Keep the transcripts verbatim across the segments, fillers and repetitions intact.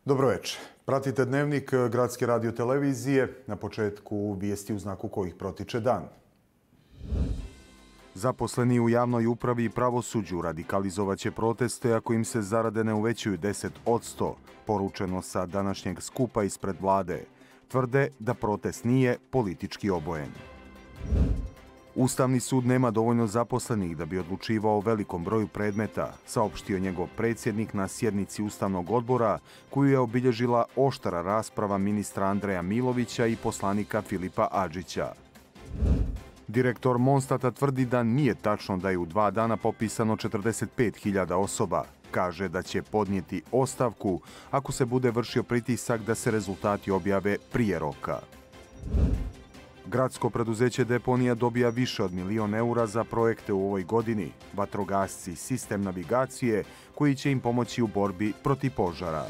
Dobro večer. Pratite Dnevnik Gradske radiotelevizije. Na početku vijesti u znaku kojih protiče dan. Zaposleni u javnoj upravi i pravosuđu radikalizovaće proteste ako im se zarade ne uvećuju deset posto, poručeno sa današnjeg skupa ispred vlade. Tvrde da protest nije politički obojen. Ustavni sud nema dovoljno zaposlenih da bi odlučivao o velikom broju predmeta, saopštio njegov predsjednik na sjednici Ustavnog odbora, koju je obilježila oštara rasprava ministra Andreja Milovića i poslanika Filipa Adžića. Direktor Monstata tvrdi da nije tačno da je u dva dana popisano četrdeset pet hiljada osoba. Kaže da će podnijeti ostavku ako se bude vršio pritisak da se rezultati objave prije roka. Gradsko preduzeće Deponija dobija više od milion eura za projekte u ovoj godini. Vatrogasci, sistem navigacije koji će im pomoći u borbi protiv požara.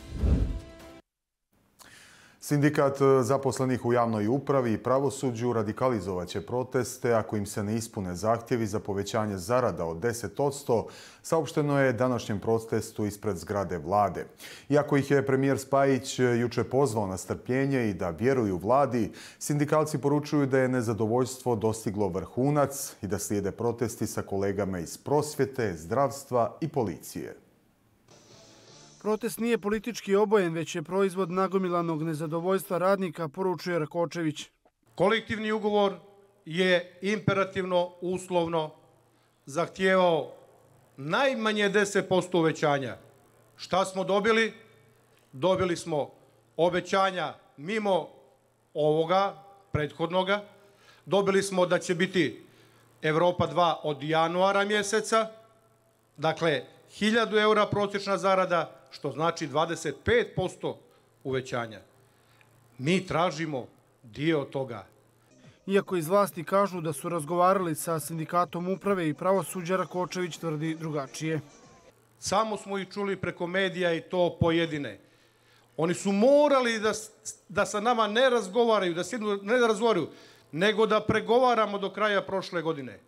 Sindikat zaposlenih u javnoj upravi i pravosuđu radikalizovaće proteste ako im se ne ispune zahtjevi za povećanje zarada od deset posto, saopšteno je današnjem protestu ispred zgrade vlade. Iako ih je premijer Spajić juče pozvao na strpljenje i da vjeruju vladi, sindikalci poručuju da je nezadovoljstvo dostiglo vrhunac i da slijede protesti sa kolegama iz prosvjete, zdravstva i policije. Protest nije politički obojen, već je proizvod nagomilanog nezadovoljstva radnika, poručuje Rakočević. Kolektivni ugovor je imperativno, uslovno zahtijevao najmanje deset posto uvećanja. Šta smo dobili? Dobili smo obećanja mimo ovoga, prethodnoga. Dobili smo da će biti Evropa dva od januara mjeseca. Dakle, hiljadu eura prosječna zarada, što znači dvadeset pet posto uvećanja. Mi tražimo dio toga. Iako iz vlasti kažu da su razgovarali sa sindikatom uprave i pravosuđa, Rakočević tvrdi drugačije. Samo smo ih čuli preko medija i to pojedine. Oni su morali da, da sa nama ne razgovaraju, da sjednu, ne da razgovaraju, nego da pregovaramo do kraja prošle godine.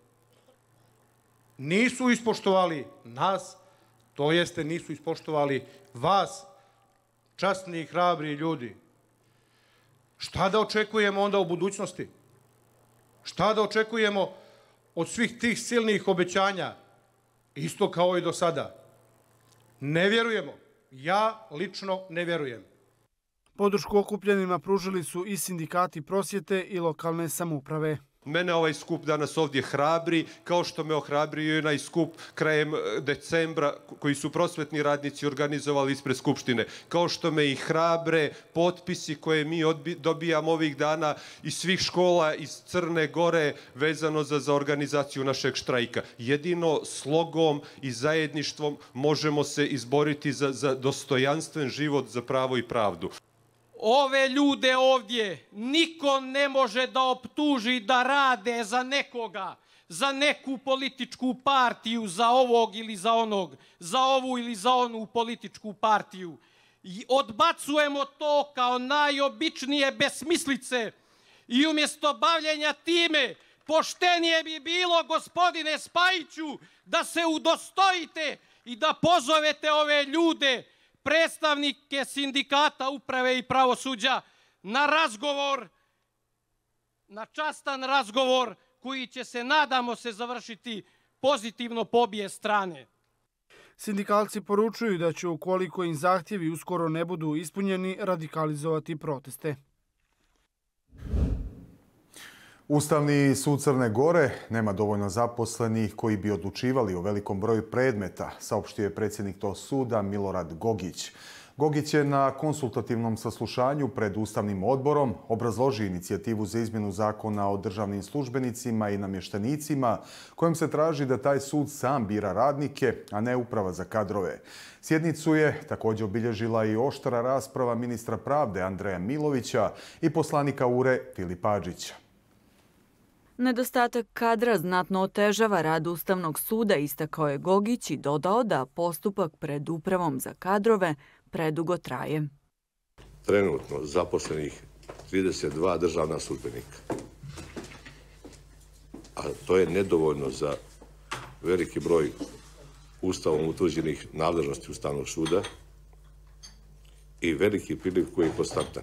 Nisu ispoštovali nas, to jeste nisu ispoštovali vas, časni i hrabri ljudi. Šta da očekujemo onda u budućnosti? Šta da očekujemo od svih tih silnih obećanja? Isto kao i do sada. Ne vjerujemo. Ja lično ne vjerujem. Podršku okupljenima pružili su i sindikati prosvjete i lokalne samouprave. Mene ovaj skup danas ovdje hrabri, kao što me ohrabrio i onaj skup krajem decembra koji su prosvetni radnici organizovali ispred Skupštine. Kao što me i hrabre potpisi koje mi dobijamo ovih dana iz svih škola iz Crne Gore vezano za, za organizaciju našeg štrajka. Jedino slogom i zajedništvom možemo se izboriti za, za dostojanstven život, za pravo i pravdu. Ove ljude ovdje niko ne može da optuži da rade za nekoga, za neku političku partiju, za ovog ili za onog, za ovu ili za onu političku partiju. I odbacujemo to kao najobičnije besmislice i umjesto bavljenja time poštenije bi bilo, gospodine Spajiću, da se udostojite i da pozovete ove ljude, predstavnike sindikata uprave i pravosuđa, na razgovor, na častan razgovor koji će se, nadamo se, završiti pozitivno po obje strane. Sindikalci poručuju da će, ukoliko im zahtjevi uskoro ne budu ispunjeni, radikalizovati proteste. Ustavni sud Crne Gore nema dovoljno zaposlenih koji bi odlučivali o velikom broju predmeta, saopštio je predsjednik tog suda Milorad Gogić. Gogić je na konsultativnom saslušanju pred Ustavnim odborom obrazložio inicijativu za izmjenu zakona o državnim službenicima i namještenicima, kojom se traži da taj sud sam bira radnike, a ne uprava za kadrove. Sjednicu je također obilježila i oštara rasprava ministra pravde Andreja Milovića i poslanika U R E Filipa Adžića. Nedostatak kadra znatno otežava rad Ustavnog suda, istakao je Gogić i dodao da postupak pred upravom za kadrove predugo traje. Trenutno zaposlenih trideset dva državna službenika. A to je nedovoljno za veliki broj Ustavom utvrđenih nadležnosti Ustavnog suda i veliki priliv koji je konstantan.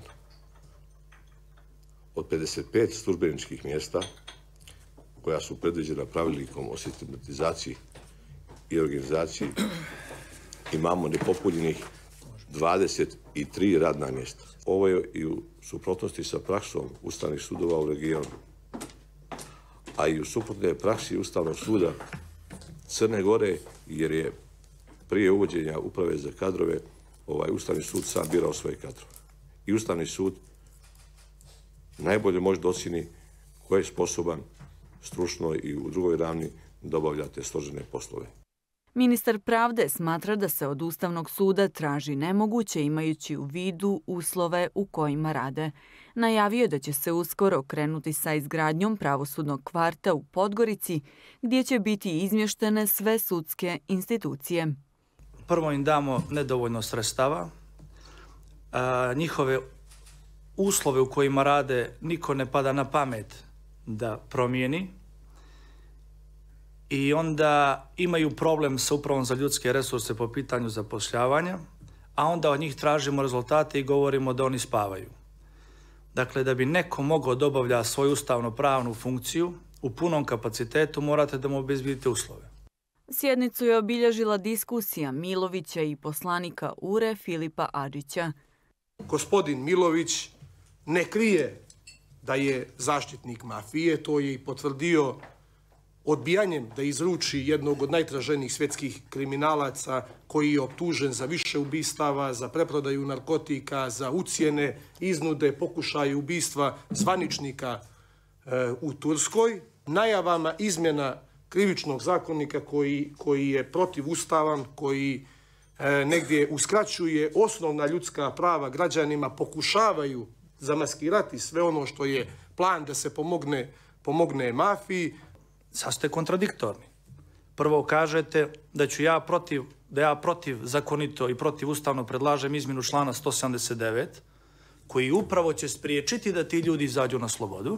Od pedeset pet službeničkih mjesta koja su predviđena pravilnikom o sistematizaciji i organizaciji imamo nepopunjenih dvadeset tri radna mjesta. Ovo je i u suprotnosti sa praksom ustavnih sudova u regionu, a i u suprotne praksi Ustavnog suda Crne Gore, jer je prije uvođenja uprave za kadrove ovaj Ustavni sud sam birao svoje kadrove. I Ustavni sud najbolje može da ocjeni ko je sposoban stručno i u drugoj ravni da obavlja te složene poslove. Ministar pravde smatra da se od Ustavnog suda traži nemoguće imajući u vidu uslove u kojima rade. Najavio je da će se uskoro krenuti sa izgradnjom pravosudnog kvarta u Podgorici, gdje će biti izmještene sve sudske institucije. Prvo im damo nedovoljno sredstava, njihove uslove u kojima rade niko ne pada na pamet da promijeni i onda imaju problem sa Upravom za ljudske resurse po pitanju zapošljavanja, a onda od njih tražimo rezultate i govorimo da oni spavaju. Dakle, da bi neko mogao da obavlja svoju ustavno-pravnu funkciju u punom kapacitetu, morate da mu obezbedite uslove. Sjednicu je obilježila diskusija Milovića i poslanika U R E Filipa Adžića. Gospodin Milović ne krije da je zaštitnik mafije, to je i potvrdio odbijanjem da izruči jednog od najtraženijih svjetskih kriminalaca koji je optužen za više ubistava, za preprodaju narkotika, za ucjene, iznude, pokušaje ubistva zvaničnika e, u Turskoj. Najavama izmjena krivičnog zakonika koji, koji je protivustavan, koji e, negdje uskraćuje osnovna ljudska prava građanima, pokušavaju zamaskirati sve ono što je plan da se pomogne, pomogne mafiji. Sad ste kontradiktorni. Prvo kažete da ću ja protiv, da ja protiv zakonito i protiv ustavno predlažem izmjenu člana sto sedamdeset devet, koji upravo će spriječiti da ti ljudi izađu na slobodu,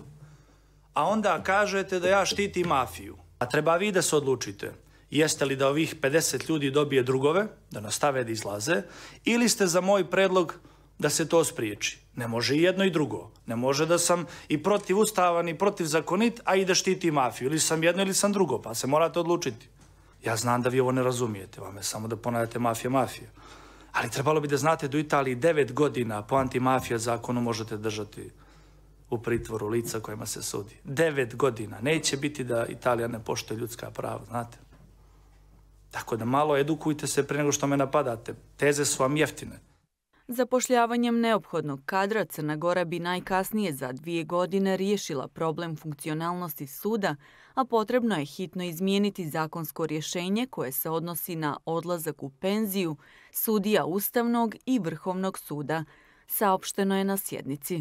a onda kažete da ja štitim mafiju. A treba vi da se odlučite. Jeste li da ovih pedeset ljudi dobije drugove, da nastave da izlaze, ili ste za moj predlog da se to spriječi. Ne može i jedno i drugo. Ne može da sam i protiv ustavan i protiv zakonit, a i da štiti mafiju. Ili sam jedno ili sam drugo, pa se morate odlučiti. Ja znam da vi ovo ne razumijete, vam je samo da ponavljate mafija, mafija. Ali trebalo bi da znate da u Italiji devet godina po antimafija zakonu možete držati u pritvoru lica kojima se sudi. Devet godina. Neće biti da Italija ne poštuje ljudska prava, znate. Tako da malo edukujte se pre nego što me napadate. Teze su vam jeftine. Zapošljavanjem neophodnog kadra Crna Gora bi najkasnije za dvije godine riješila problem funkcionalnosti suda, a potrebno je hitno izmijeniti zakonsko rješenje koje se odnosi na odlazak u penziju sudija Ustavnog i Vrhovnog suda, saopšteno je na sjednici.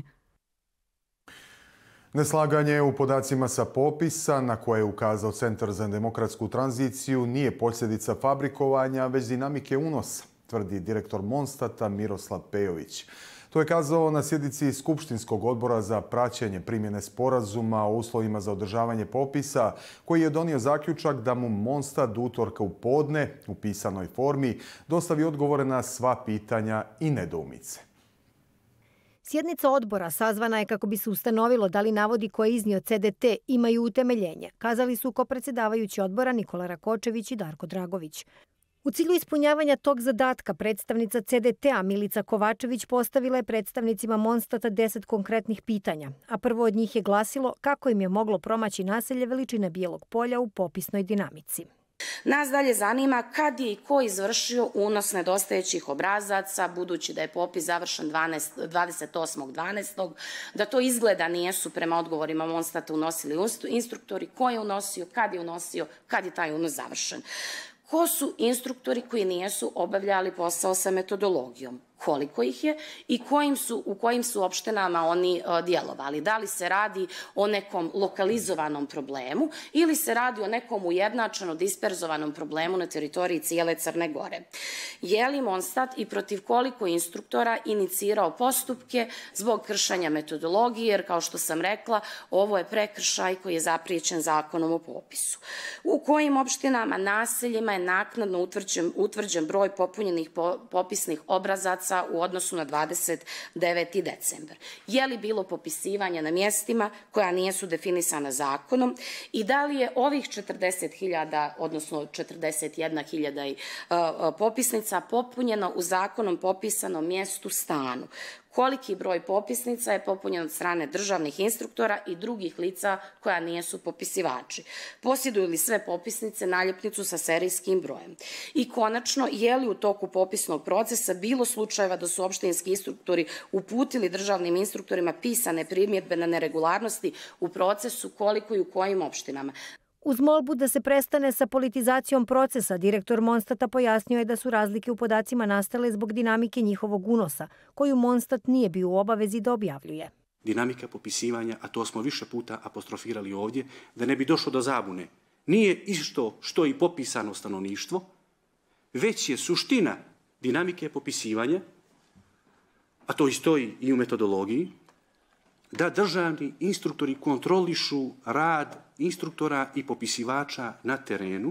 Neslaganje u podacima sa popisa na koje je ukazao Centar za demokratsku tranziciju nije posljedica fabrikovanja, već dinamike unosa, tvrdi direktor Monstata Miroslav Pejović. To je kazao na sjednici Skupštinskog odbora za praćenje primjene sporazuma o uslovima za održavanje popisa, koji je donio zaključak da mu Monstat do utorka u podne u pisanoj formi dostavi odgovore na sva pitanja i nedoumice. Sjednica odbora sazvana je kako bi se ustanovilo da li navodi koje je iznio C D T imaju utemeljenje, kazali su kopredsjedavajući odbora Nikola Rakočević i Darko Dragović. U cilju ispunjavanja tog zadatka predstavnica C D T-a Milica Kovačević postavila je predstavnicima Monstata deset konkretnih pitanja, a prvo od njih je glasilo kako im je moglo promaći naselje veličine Bijelog polja u popisnoj dinamici. Nas dalje zanima kad je i ko izvršio unos nedostajećih obrazaca, budući da je popis završen dvadeset osmog dvanaestog da to izgleda nijesu prema odgovorima Monstata unosili instruktori, ko je unosio, kad je unosio, kad je taj unos završen. Ko su instruktori koji nijesu obavljali posao sa metodologijom? Koliko ih je i kojim su, u kojim su opštinama oni uh, djelovali? Da li se radi o nekom lokalizovanom problemu ili se radi o nekom ujednačeno disperzovanom problemu na teritoriji cijele Crne Gore? Je li Monstat i protiv koliko instruktora inicirao postupke zbog kršenja metodologije, jer kao što sam rekla, ovo je prekršaj koji je zapriječen zakonom o popisu? U kojim opštinama, naseljima je naknadno utvrđen, utvrđen broj popunjenih po, popisnih obrazaca obrazaca u odnosu na dvadeset deveti decembar. Je li bilo popisivanja na mjestima koja nisu definisana zakonom i da li je ovih četrdeset hiljada, odnosno četrdeset jedna hiljada popisnica popunjeno u zakonom popisanom mjestu stanu? Koliki broj popisnica je popunjen od strane državnih instruktora i drugih lica koja nisu popisivači? Posjeduju li sve popisnice naljepnicu sa serijskim brojem? I konačno, je li u toku popisnog procesa bilo slučajeva da su opštinski instruktori uputili državnim instruktorima pisane primjedbe na neregularnosti u procesu, koliko i u kojim opštinama? Uz molbu da se prestane sa politizacijom procesa, direktor Monstata pojasnio je da su razlike u podacima nastale zbog dinamike njihovog unosa, koju Monstat nije bio u obavezi da objavljuje. Dinamika popisivanja, a to smo više puta apostrofirali ovdje, da ne bi došlo do zabune, nije isto što i popisano stanovništvo, već je suština dinamike popisivanja, a to i stoji i u metodologiji, da državni instruktori kontrolišu rad instruktora i popisivača na terenu,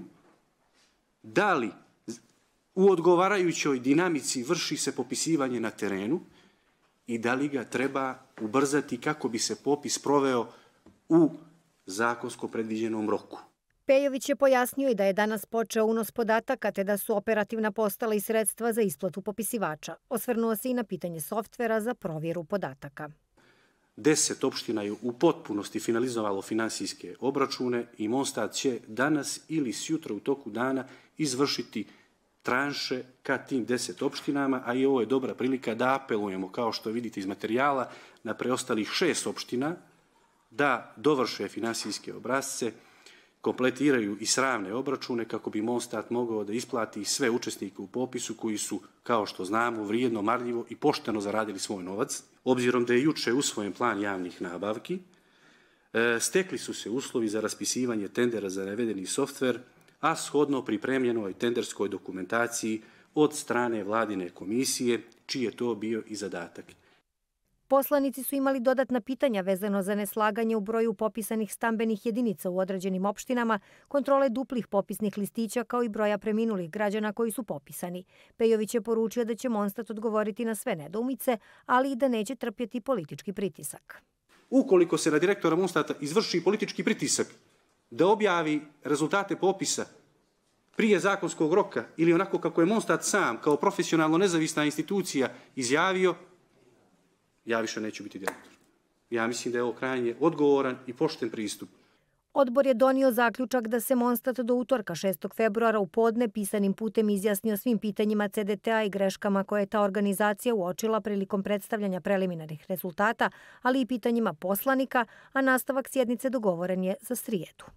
da li u odgovarajućoj dinamici vrši se popisivanje na terenu i da li ga treba ubrzati kako bi se popis proveo u zakonsko predviđenom roku. Pejović je pojasnio i da je danas počeo unos podataka te da su operativna postala i sredstva za isplatu popisivača. Osvrnuo se i na pitanje softvera za provjeru podataka. Deset opština je u potpunosti finalizovalo finansijske obračune i Monstat će danas ili sjutra u toku dana izvršiti tranše ka tim deset opštinama, a i ovo je dobra prilika da apelujemo, kao što vidite iz materijala, na preostalih šest opština da dovrše finansijske obrazce, kompletiraju i sravne obračune kako bi Monstat mogao da isplati sve učesnike u popisu koji su, kao što znamo, vrijedno, marljivo i pošteno zaradili svoj novac. Obzirom da je juče usvojen plan javnih nabavki, stekli su se uslovi za raspisivanje tendera za navedeni softver, a shodno pripremljenoj tenderskoj dokumentaciji od strane vladine komisije, čiji je to bio i zadatak. Poslanici su imali dodatna pitanja vezano za neslaganje u broju popisanih stambenih jedinica u određenim opštinama, kontrole duplih popisnih listića kao i broja preminulih građana koji su popisani. Pejović je poručio da će Monstat odgovoriti na sve nedoumice, ali i da neće trpjeti politički pritisak. Ukoliko se na direktora Monstata izvrši politički pritisak da objavi rezultate popisa prije zakonskog roka ili onako kako je Monstat sam kao profesionalno nezavisna institucija izjavio, ja više neću biti direktor. Ja mislim da je ovo krajnje odgovoran i pošten pristup. Odbor je donio zaključak da se Monstat do utorka šestog februara u podne pisanim putem izjasnio svim pitanjima C D T-a i greškama koje je ta organizacija uočila prilikom predstavljanja preliminarnih rezultata, ali i pitanjima poslanika, a nastavak sjednice dogovoren je za srijedu.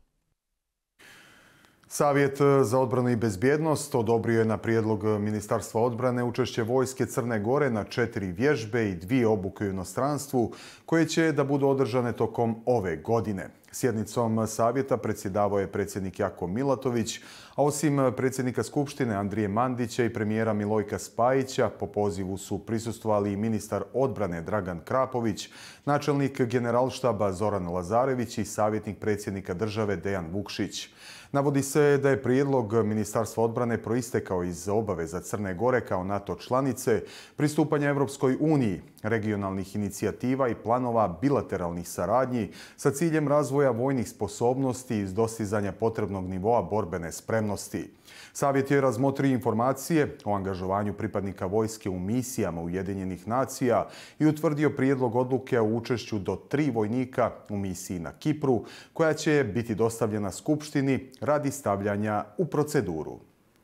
Savjet za odbranu i bezbjednost odobrio je na prijedlog Ministarstva odbrane učešće Vojske Crne Gore na četiri vježbe i dvije obuke u inostranstvu koje će da budu održane tokom ove godine. Sjednicom savjeta predsjedavao je predsjednik Jako Milatović, a osim predsjednika Skupštine Andrije Mandića i premijera Milojka Spajića, po pozivu su prisustvovali i ministar odbrane Dragan Krapović, načelnik generalštaba Zoran Lazarević i savjetnik predsjednika države Dejan Vukšić. Navodi se da je prijedlog Ministarstva odbrane proistekao iz obaveza Crne Gore kao NATO članice, pristupanja Evropskoj uniji, regionalnih inicijativa i planova bilateralnih saradnji sa ciljem razvoja vojnih sposobnosti iz dostizanja potrebnog nivoa borbene spremnosti. Savjet je razmotrio informacije o angažovanju pripadnika vojske u misijama Ujedinjenih nacija i utvrdio prijedlog odluke o učešću do tri vojnika u misiji na Kipru, koja će biti dostavljena Skupštini radi stavljanja u proceduru.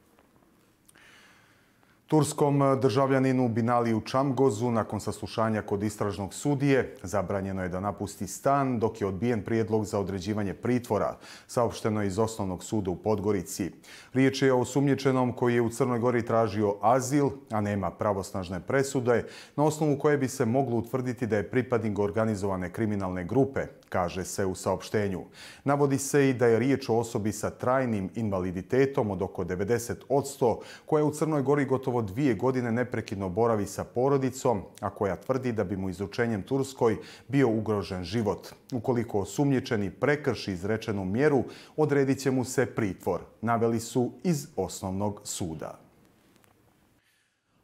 Turskom državljaninu Binaliju Čamgozu nakon saslušanja kod istražnog sudije zabranjeno je da napusti stan dok je odbijen prijedlog za određivanje pritvora, saopšteno je iz Osnovnog suda u Podgorici. Riječ je o osumnjičenom koji je u Crnoj Gori tražio azil, a nema pravosnažne presude, na osnovu koje bi se moglo utvrditi da je pripadnik organizovane kriminalne grupe, kaže se u saopštenju. Navodi se i da je riječ o osobi sa trajnim invaliditetom od oko devedeset posto, koja u Crnoj Gori gotovo dvije godine neprekidno boravi sa porodicom, a koja tvrdi da bi mu izručenjem Turskoj bio ugrožen život. Ukoliko osumnjičeni prekrši izrečenu mjeru, odredit će mu se pritvor, naveli su iz Osnovnog suda.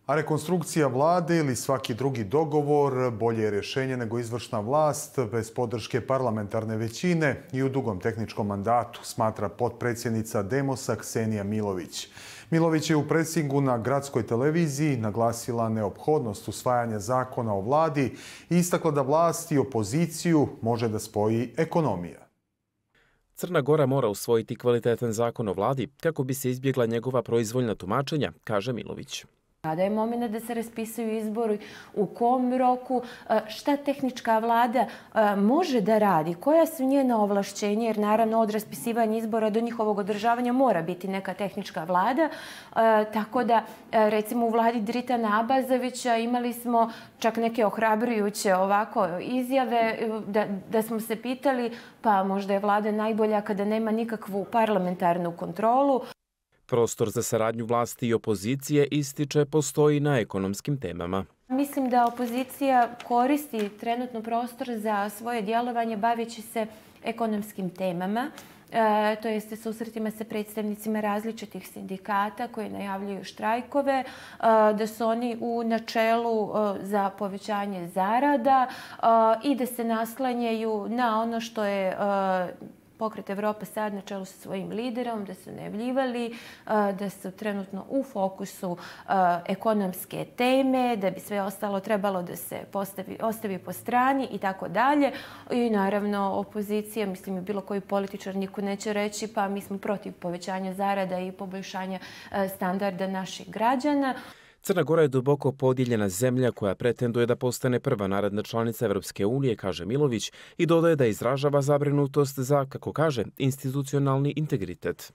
A rekonstrukcija vlade ili svaki drugi dogovor bolje je rješenje nego izvršna vlast bez podrške parlamentarne većine i u dugom tehničkom mandatu, smatra potpredsjednica Demosa Ksenija Milović. Milović je u presingu na gradskoj televiziji naglasila neophodnost usvajanja zakona o vladi i istakla da vlast i opoziciju može da spoji ekonomija. Crna Gora mora usvojiti kvalitetan zakon o vladi kako bi se izbjegla njegova proizvoljna tumačenja, kaže Milović. Kada je moment da se raspisuju izbori, u kom roku, šta tehnička vlada može da radi, koja su njena ovlašćenja, jer naravno od raspisivanja izbora do njihovog održavanja mora biti neka tehnička vlada. Tako da, recimo u vladi Dritana Abazovića imali smo čak neke ohrabrujuće ovako izjave da, da smo se pitali pa možda je vlada najbolja kada nema nikakvu parlamentarnu kontrolu. Prostor za saradnju vlasti i opozicije, ističe, postoji na ekonomskim temama. Mislim da opozicija koristi trenutno prostor za svoje djelovanje baveći se ekonomskim temama, e, to jeste susretima sa predstavnicima različitih sindikata koji najavljuju štrajkove, e, da su oni u načelu e, za povećanje zarada e, i da se naslanjaju na ono što je e, Pokret Evropa sad na čelu sa svojim liderom, da su najavljivali, da su trenutno u fokusu ekonomske teme, da bi sve ostalo trebalo da se postavi, ostavi po strani i tako dalje. I naravno opozicija, mislim i bilo koji političar niko neće reći pa mi smo protiv povećanja zarada i poboljšanja standarda naših građana. Crna Gora je duboko podijeljena zemlja koja pretenduje da postane prva naredna članica Evropske unije, kaže Milović, i dodaje da izražava zabrinutost za, kako kaže, institucionalni integritet.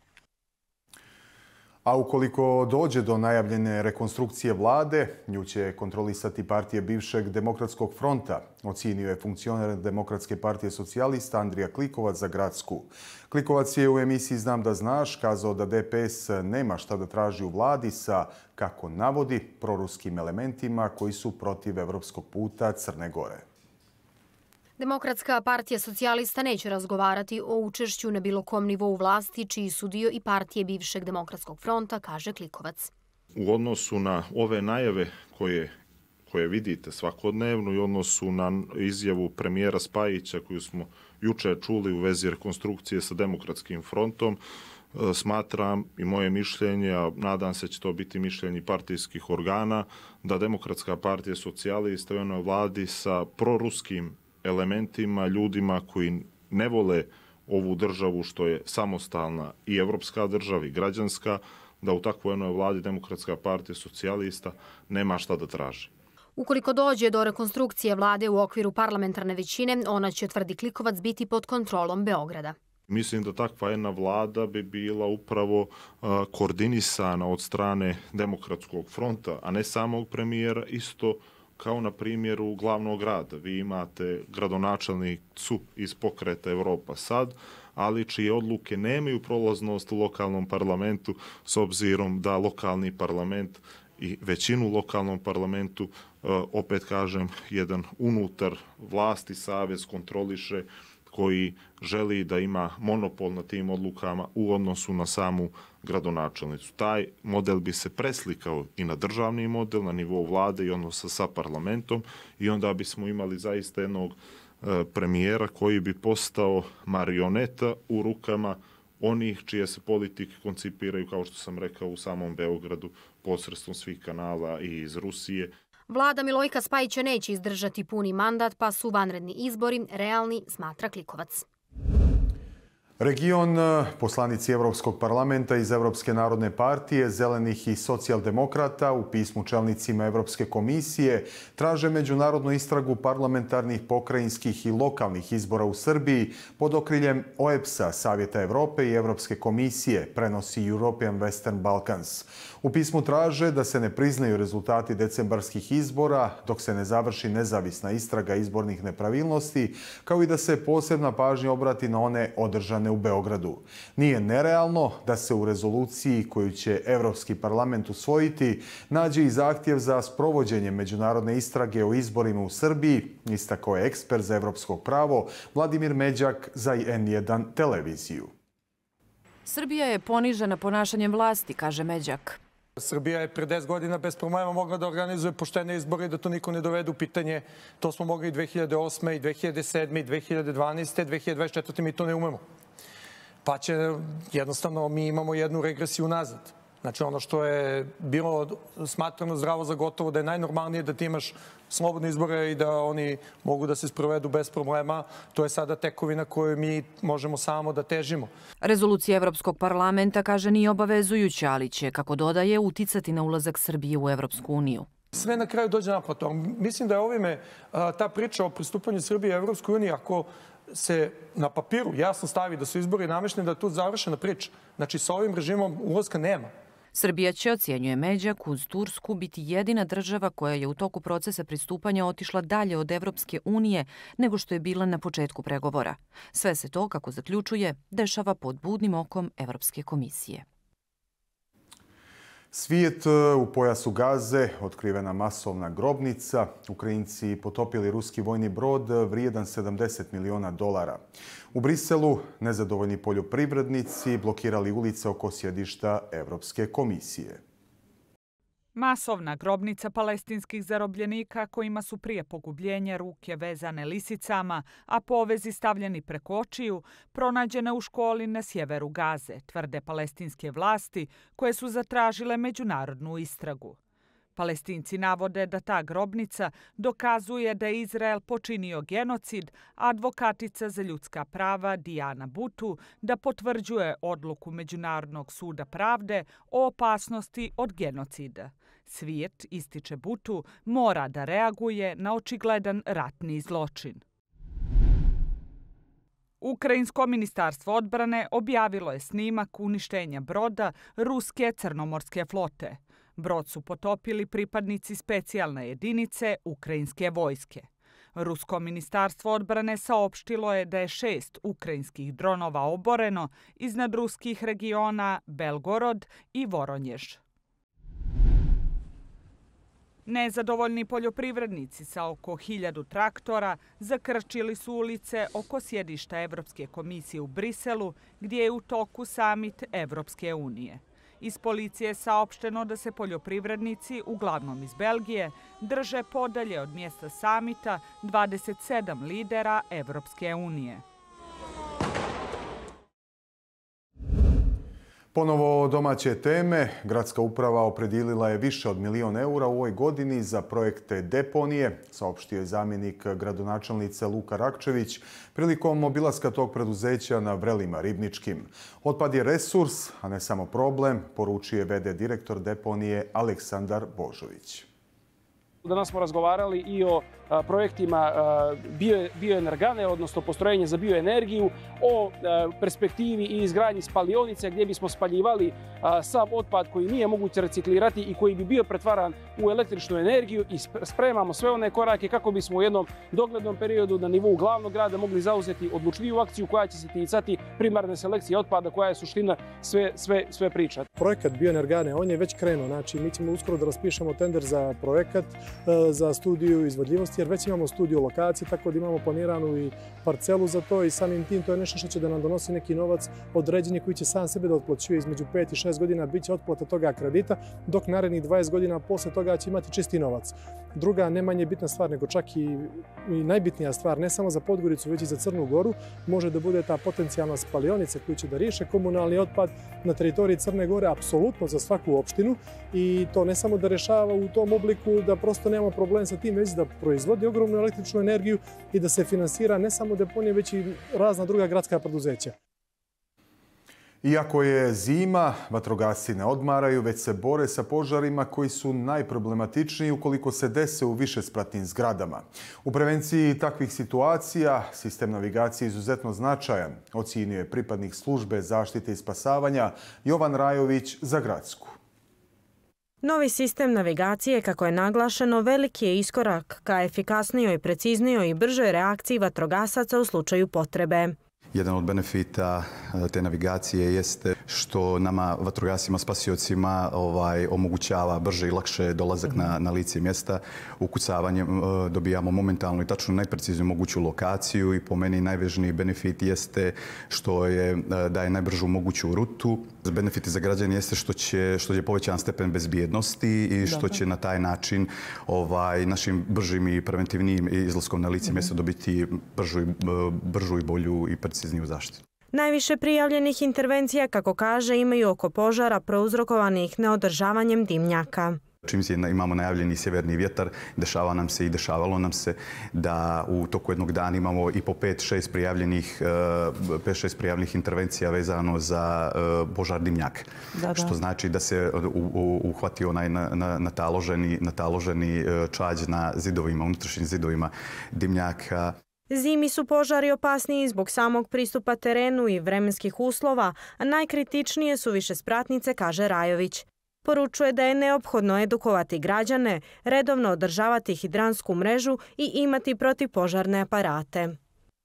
A ukoliko dođe do najavljene rekonstrukcije vlade, nju će kontrolisati partije bivšeg Demokratskog fronta, ocijenio je funkcioner Demokratske partije socijalista Andrija Klikovac za Gradsku. Klikovac je u emisiji Znam da znaš kazao da D P S nema šta da traži u vladi sa, kako navodi, proruskim elementima koji su protiv evropskog puta Crne Gore. Demokratska partija socijalista neće razgovarati o učešću na bilo kom nivou vlasti, čiji su dio i partije bivšeg Demokratskog fronta, kaže Klikovac. U odnosu na ove najave koje, koje vidite svakodnevno i odnosu na izjavu premijera Spajića koju smo juče čuli u vezi rekonstrukcije sa Demokratskim frontom, smatram i moje mišljenje, a nadam se će to biti mišljenje partijskih organa, da Demokratska partija socijalista je onoj vladi sa proruskim elementima, ljudima koji ne vole ovu državu što je samostalna i evropska država i građanska, da u takvoj jednoj vladi Demokratska partija socijalista nema šta da traži. Ukoliko dođe do rekonstrukcije vlade u okviru parlamentarne većine, ona će, tvrdi Klikovac, biti pod kontrolom Beograda. Mislim da takva jedna vlada bi bila upravo a, koordinisana od strane Demokratskog fronta, a ne samog premijera, isto kao na primjeru glavnog grada. Vi imate gradonačelnicu iz Pokreta Evropa sad, ali čije odluke nemaju prolaznost u lokalnom parlamentu s obzirom da lokalni parlament i većinu u lokalnom parlamentu, opet kažem, jedan unutar vlasti savez kontroliše koji želi da ima monopol na tim odlukama u odnosu na samu gradonačelnicu. Taj model bi se preslikao i na državni model, na nivou vlade i odnosa sa parlamentom i onda bismo imali zaista jednog premijera koji bi postao marioneta u rukama onih čije se politike koncipiraju, kao što sam rekao, u samom Beogradu posredstvom svih kanala i iz Rusije. Vlada Milojka Spajića neće izdržati puni mandat, pa su vanredni izbori realni, smatra Klikovac. Region, poslanici Evropskog parlamenta iz Evropske narodne partije, Zelenih i socijaldemokrata u pismu čelnicima Evropske komisije traže međunarodnu istragu parlamentarnih, pokrajinskih i lokalnih izbora u Srbiji pod okriljem O E B S-a, Savjeta Evrope i Evropske komisije, prenosi European Western Balkans. U pismu traže da se ne priznaju rezultati decembarskih izbora dok se ne završi nezavisna istraga izbornih nepravilnosti, kao i da se posebna pažnja obrati na one održane u Beogradu. Nije nerealno da se u rezoluciji koju će Evropski parlament usvojiti nađe i zahtjev za sprovođenje međunarodne istrage o izborima u Srbiji, istakao je ekspert za evropsko pravo Vladimir Međak za N jedan televiziju. Srbija je ponižena ponašanjem vlasti, kaže Međak. Srbija je pre deset godina bez problema mogla da organizuje poštene izbore i da to niko ne dovede u pitanje. To smo mogli i dve hiljade osme, i dve hiljade sedme, i dve hiljade dvanaeste, dve hiljade dvadeset četvrte mi to ne umemo. Pa će, jednostavno, mi imamo jednu regresiju nazad. Znači, ono što je bilo smatrano zdravo za gotovo, da je najnormalnije da ti imaš slobodne izbore i da oni mogu da se sprovedu bez problema, to je sada tekovina koju mi možemo samo da težimo. Rezolucija Evropskog parlamenta, kaže, nije obavezujuća, ali će, kako dodaje, uticati na ulazak Srbije u Evropsku uniju. Sve na kraju dođe naplatu. Mislim da je ovime ta priča o pristupanju Srbije u Evropskoj uniji, ako se na papiru jasno stavi da su izbori namešteni, da je tu završena priča. Znači, sa ovim režimom ulazka nema. Srbija će, ocjenjuje Međak, uz Tursku biti jedina država koja je u toku procesa pristupanja otišla dalje od Evropske unije nego što je bila na početku pregovora. Sve se to, kako zaključuje, dešava pod budnim okom Evropske komisije. Svijet u pojasu Gaze, otkrivena masovna grobnica, Ukrajinci potopili ruski vojni brod vrijedan sedamdeset miliona dolara. U Briselu nezadovoljni poljoprivrednici blokirali ulice oko sjedišta Evropske komisije. Masovna grobnica palestinskih zarobljenika kojima su prije pogubljenja ruke vezane lisicama, a povezi stavljeni preko očiju, pronađena u školi na sjeveru Gaze, tvrde palestinske vlasti koje su zatražile međunarodnu istragu. Palestinci navode da ta grobnica dokazuje da je Izrael počinio genocid, a advokatica za ljudska prava Dijana Butu da potvrđuje odluku Međunarodnog suda pravde o opasnosti od genocida. Svijet, ističe Butu, mora da reaguje na očigledan ratni zločin. Ukrajinsko ministarstvo odbrane objavilo je snimak uništenja broda ruske crnomorske flote. Brod su potopili pripadnici specijalne jedinice ukrajinske vojske. Rusko ministarstvo odbrane saopštilo je da je šest ukrajinskih dronova oboreno iznad ruskih regiona Belgorod i Voronjež. Nezadovoljni poljoprivrednici sa oko hiljadu traktora zakrčili su ulice oko sjedišta Evropske komisije u Briselu, gdje je u toku samit Evropske unije. Iz policije je saopšteno da se poljoprivrednici, uglavnom iz Belgije, drže podalje od mjesta samita dvadeset sedam lidera Evropske unije. Ponovo domaće teme. Gradska uprava opredijelila je više od milion eura u ovoj godini za projekte deponije, saopštio je zamjenik gradonačelnice Luka Rakčević prilikom obilaska tog preduzeća na Vrelima Ribničkim. Otpad je resurs, a ne samo problem, poručuje ve de direktor deponije Aleksandar Božović. Danas smo razgovarali i o projektima bioenergane, odnosno postrojenje za bioenergiju, o perspektivi i izgradnji spalionice gdje bismo spaljivali sav otpad koji nije moguće reciklirati i koji bi bio pretvaran u električnu energiju i spremamo sve one korake kako bismo u jednom doglednom periodu na nivou glavnog grada mogli zauzeti odlučljivu akciju koja će se ticati primarne selekcije otpada koja je suština sve, sve, sve priča. Projekat bioenergane, on je već krenuo, znači mi ćemo uskoro da raspišemo tender za projekat za studiju izvodljivosti, jer već imamo studiju lokacije, tako da imamo planiranu i parcelu za to i samim tim to je nešto što će da nam donosi neki novac određeni koji će sam sebe da otplaćuje između pet i šest godina, bit će otplata toga kredita, dok narednih dvadeset godina posle toga će imati čisti novac. Druga, ne manje bitna stvar, nego čak i, i najbitnija stvar, ne samo za Podgoricu, već i za Crnu Goru, može da bude ta potencijalna spalionica koja će da riješe komunalni otpad na teritoriji Crne Gore, apsolutno za svaku opštinu i to ne samo da rešava u tom obliku da prosto nema problem sa tim, već da proizvodi ogromnu električnu energiju i da se finansira ne samo deponije, već i razna druga gradska preduzeća. Iako je zima, vatrogasci ne odmaraju, već se bore sa požarima koji su najproblematičniji ukoliko se dese u višespratnim zgradama. U prevenciji takvih situacija sistem navigacije je izuzetno značajan, ocijenio je pripadnik službe zaštite i spasavanja Jovan Rajović za Gradsku. Novi sistem navigacije, kako je naglašeno, veliki je iskorak ka efikasnijoj, preciznijoj i bržoj reakciji vatrogasaca u slučaju potrebe. Jedan od benefita te navigacije jeste što nama vatrogascima, spasiocima ovaj, omogućava brže i lakše dolazak na, na lice mjesta. Ukucavanjem dobijamo momentalno i tačno najprecizniju moguću lokaciju i po meni najvažniji benefit jeste što je daje najbržu moguću rutu. Benefiti za građane jeste što će, što je povećan stepen bezbjednosti i što će na taj način ovaj, našim bržim i preventivnijim izlaskom na lice mjesta dobiti bržu, bržu i bolju i precizniju zaštitu. Najviše prijavljenih intervencija, kako kaže, imaju oko požara prouzrokovanih neodržavanjem dimnjaka. Čim imamo najavljeni sjeverni vjetar, dešava nam se i dešavalo nam se da u toku jednog dana imamo i po pet šest prijavljenih, pet šest prijavljenih intervencija vezano za požar dimnjaka. Da, da. Što znači da se uhvati onaj nataloženi, nataloženi čađ na zidovima, unutrašnjim zidovima dimnjaka. Zimi su požari opasniji zbog samog pristupa terenu i vremenskih uslova, a najkritičnije su višespratnice, kaže Rajović. Poručuje da je neophodno edukovati građane, redovno održavati hidransku mrežu i imati protivpožarne aparate.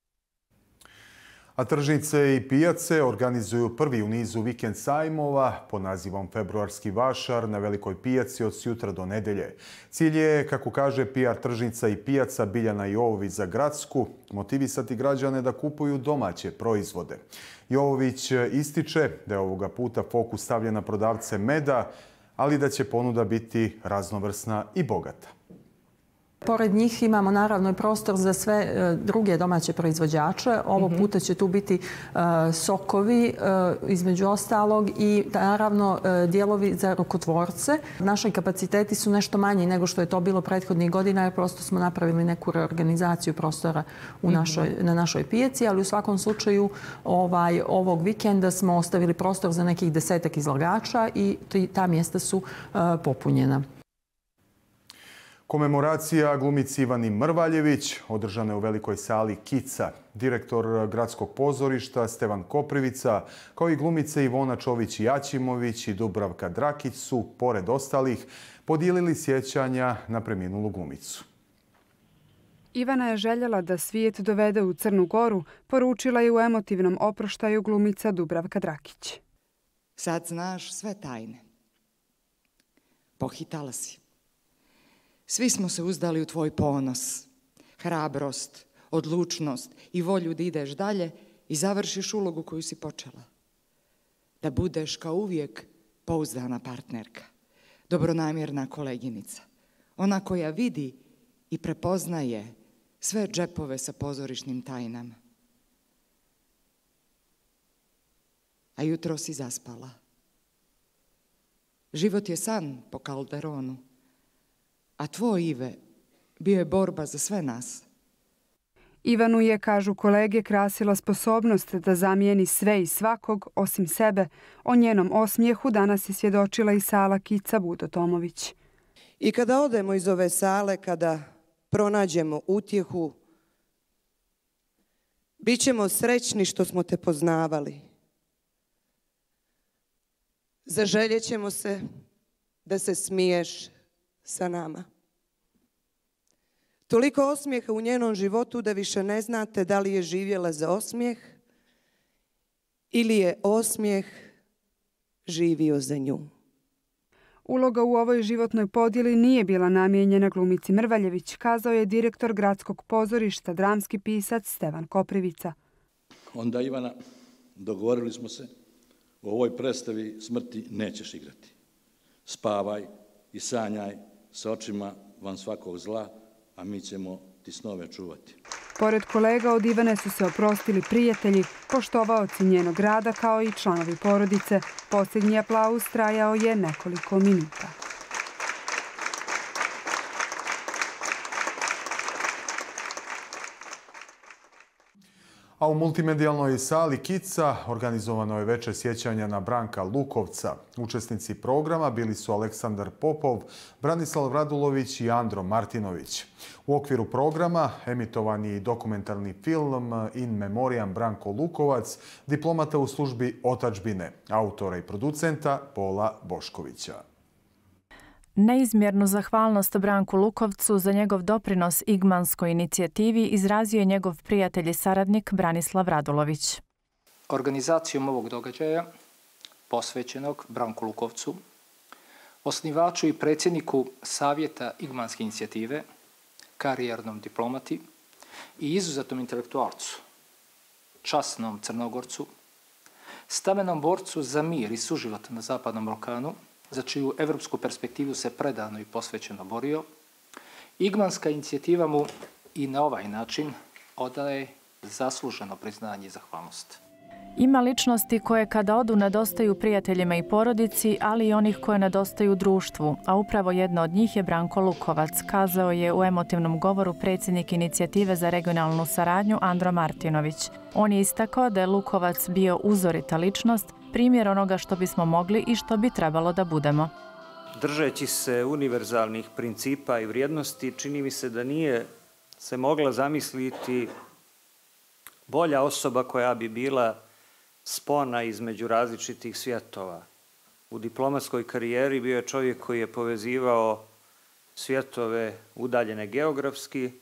A tržnice i pijace organizuju prvi u nizu vikend sajmova pod nazivom Februarski vašar na Velikoj pijaci od sjutra do nedelje. Cilj je, kako kaže P R tržnica i pijaca Biljana Jovović za Gradsku, motivisati građane da kupuju domaće proizvode. Jovović ističe da je ovoga puta fokus stavljen na prodavce meda, ali da će ponuda biti raznovrsna i bogata. Pored njih imamo naravno i prostor za sve druge domaće proizvođače. Ovo puta će tu biti sokovi između ostalog i naravno dijelovi za rukotvorce. Naši kapaciteti su nešto manji nego što je to bilo prethodnih godina jer prosto smo napravili neku reorganizaciju prostora u našoj, na našoj pijaci, ali u svakom slučaju ovaj, ovog vikenda smo ostavili prostor za nekih desetak izlagača i ta mjesta su popunjena. Komemoracija glumici Ivani Mrvaljević održana je u velikoj sali Kica. Direktor Gradskog pozorišta Stevan Koprivica, kao i glumice Ivona Čović-Jačimović i Dubravka Drakić su, pored ostalih, podijelili sjećanja na preminulu glumicu. Ivana je željela da svijet dovede u Crnu Goru, poručila je u emotivnom oproštaju glumica Dubravka Drakić. Sad znaš sve tajne. Pohitala si. Svi smo se uzdali u tvoj ponos, hrabrost, odlučnost i volju da ideš dalje i završiš ulogu koju si počela. Da budeš kao uvijek pouzdana partnerka, dobronamjerna koleginica, ona koja vidi i prepoznaje sve džepove sa pozorišnim tajnama. A jutro si zaspala. Život je san po Kalderonu. A tvoj, Ive, bio je borba za sve nas. Ivanu je, kažu kolege, krasila sposobnost da zamijeni sve i svakog, osim sebe. O njenom osmijehu danas je svjedočila i sala Kica Budo Tomović. I kada odemo iz ove sale, kada pronađemo utjehu, bit ćemo srećni što smo te poznavali. Zaželjet ćemo se da se smiješ sa nama. Toliko osmijeha u njenom životu da više ne znate da li je živjela za osmijeh ili je osmijeh živio za nju. Uloga u ovoj životnoj podjeli nije bila namijenjena glumici Mrvaljević, kazao je direktor Gradskog pozorišta, dramski pisac Stevan Koprivica. Onda, Ivana, dogovorili smo se, u ovoj predstavi smrti nećeš igrati. Spavaj i sanjaj sa očima van svakog zla, a mi ćemo ti snove čuvati. Pored kolega od Ivane su se oprostili prijatelji, poštovaoci njenog rada kao i članovi porodice. Posljednji aplauz trajao je nekoliko minuta. A u multimedijalnoj sali Kica organizovano je večer sjećanja na Branka Lukovca. Učesnici programa bili su Aleksandar Popov, Branislav Radulović i Andro Martinović. U okviru programa emitovan je i dokumentarni film In Memoriam Branko Lukovac, diplomata u službi otadžbine, autora i producenta Pola Boškovića. Neizmjernu zahvalnost Branku Lukovcu za njegov doprinos Igmanskoj inicijativi izrazio je njegov prijatelj i saradnik Branislav Radulović. Organizacijom ovog događaja posvećenog Branku Lukovcu, osnivaču i predsjedniku Savjeta Igmanske inicijative, karijernom diplomati i izuzetnom intelektualcu, časnom Crnogorcu, stamenom borcu za mir i suživot na Zapadnom Balkanu, za čiju evropsku perspektivu se predano i posvećeno borio, Igmanska inicijativa mu i na ovaj način odaje zasluženo priznanje i zahvalnost. Ima ličnosti koje kada odu nedostaju prijateljima i porodici, ali i onih koje nedostaju društvu, a upravo jedna od njih je Branko Lukovac, kazao je u emotivnom govoru predsjednik inicijative za regionalnu saradnju Andro Martinović. On je istakao da je Lukovac bio uzorita ličnost, primjer onoga što bismo mogli i što bi trebalo da budemo. Držeći se univerzalnih principa i vrijednosti, čini mi se da nije se mogla zamisliti bolja osoba koja bi bila spona između različitih svjetova. U diplomatskoj karijeri bio je čovjek koji je povezivao svjetove udaljene geografski,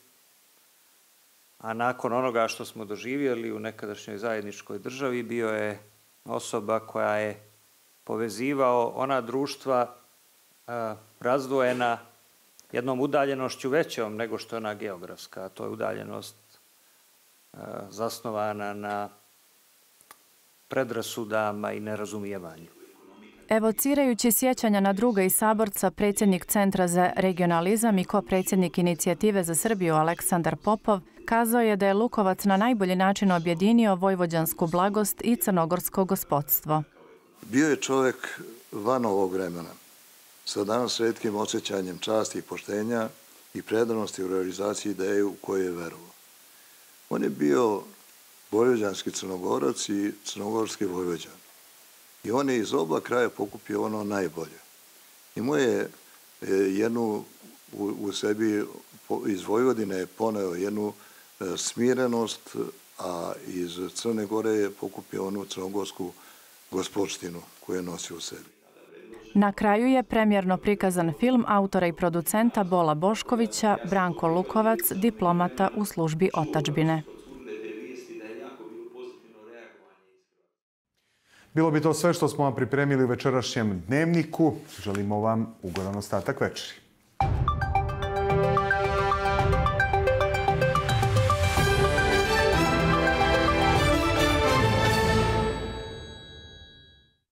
a nakon onoga što smo doživjeli u nekadašnjoj zajedničkoj državi bio je osoba koja je povezivao ona društva a, razdvojena jednom udaljenošću većom nego što je ona geografska, a to je udaljenost a, zasnovana na predrasudama i nerazumijevanju. Evocirajući sjećanja na druga i saborca, predsjednik Centra za regionalizam i ko-predsjednik inicijative za Srbiju Aleksandar Popov kazao je da je Lukovac na najbolji način objedinio vojvođansku blagost i crnogorsko gospodstvo. Bio je čovjek van ovog vremena, sa danas retkim osjećanjem časti i poštenja i predanosti u realizaciji ideje u koju je verovao. On je bio vojvođanski Crnogorac i crnogorski vojvođan. I on je iz oba kraja pokupio ono najbolje. Imao je jednu u, u sebi, iz Vojvodine je poneo jednu smirenost, a iz Crne Gore je pokupio onu crnogorsku gospodštinu koju je nosio u sebi. Na kraju je premjerno prikazan film autora i producenta Bola Boškovića, Branko Lukovac, diplomata u službi otadžbine. Bilo bi to sve što smo vam pripremili u večerašnjem dnevniku. Želimo vam ugodan ostatak večeri.